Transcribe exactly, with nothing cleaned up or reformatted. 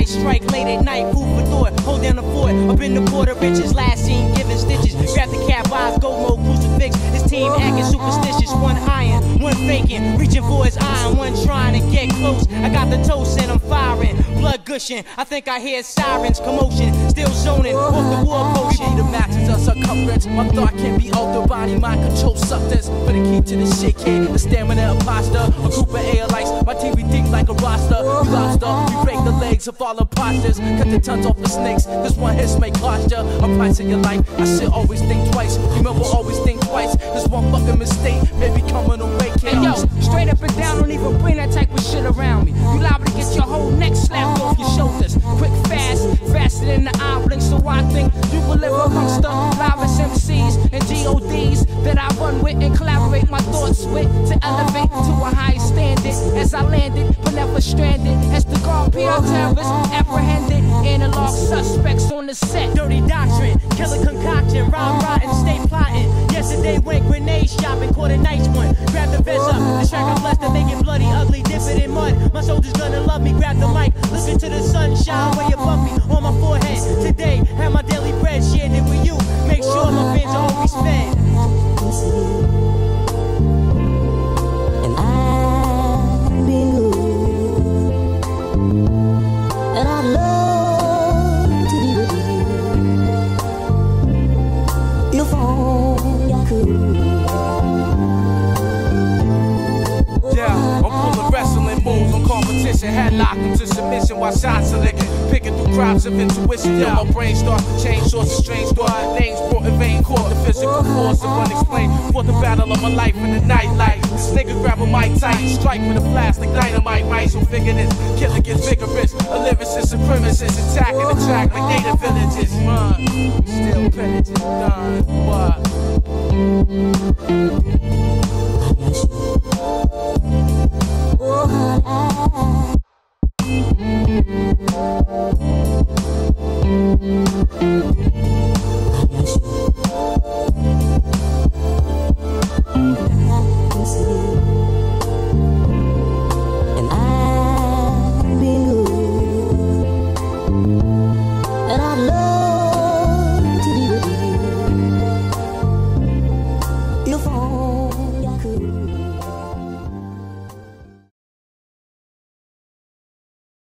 strike late at night, food for thought. Hold down the fort, up in the border riches. Last seen giving stitches. Grab the cap, eyes, go mode, crucifix. His team acting superstitious. One eyeing, one faking, reaching for his iron, one trying to get close. I got the toast and I'm firing, blood gushing. I think I hear sirens, commotion, still zoning off the war potion. We be the matches of circumference. My thought can't be altered, body, mind control substance. For the key to the shit kid, the stamina imposter. A group of airlights, my team we think like a roster. We lobster, we break the legs of all imposters. Cut the tons off the snakes, this one hit may cost ya a price of your life. I should always think twice, remember always think twice. This one fucking mistake, maybe coming away. Hey yo, straight up and down, don't even bring that type of shit around me. You liable to get your whole neck slapped off your shoulders. Quick, fast, faster than the eye blink. So I think you will live amongst the livest M Cs and G O Ds that I run with and collaborate my thoughts with to elevate to a higher standard. As I landed, but never stranded. As the guard P R terrorists apprehended, analog suspects on the set. Dirty doctrine, killer concoction, rhyme rotten, stay plotting. Yesterday went grenade shopping, caught a nice one. Grab the vest up, the track I'm blessed to make it bloody, ugly, dip it in mud. My soldiers gonna love me, grab the mic, look into the sunshine way above me, on my forehead. Today, have my daily bread, shared it with you. Make sure my fans are always fed. And I've been good, and I love to be with you. If only I could. Yeah, I'm pulling wrestling moves on competition, headlock them to submission while shots are licking. Picking through crowds of intuition, yeah. My brain starts to change, sorts of strange thought. Names brought in vain, caught the physical force of unexplained. For the battle of my life in the nightlight. This nigga grab a mic tight, strike with a blast like dynamite, right? So figure this, killer gets vigorous. A lyricist, supremacist, attacking the track like native villages. Man, still pillaging, done, what? Oh, I